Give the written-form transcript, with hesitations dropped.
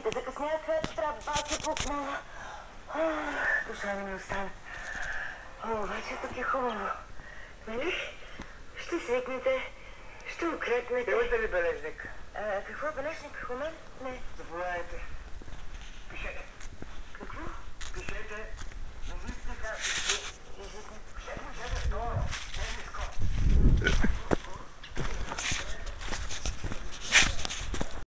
да закъснят, трябва баки пукна. Душа не ми остана. Обаче тук е хубаво. Нали? Ще свикнете, ще укрепнете. Имате ли бележник? Какво е бележник? У мен? Не. Заповядайте. Пишете. Какво? Пишете. Не вижте как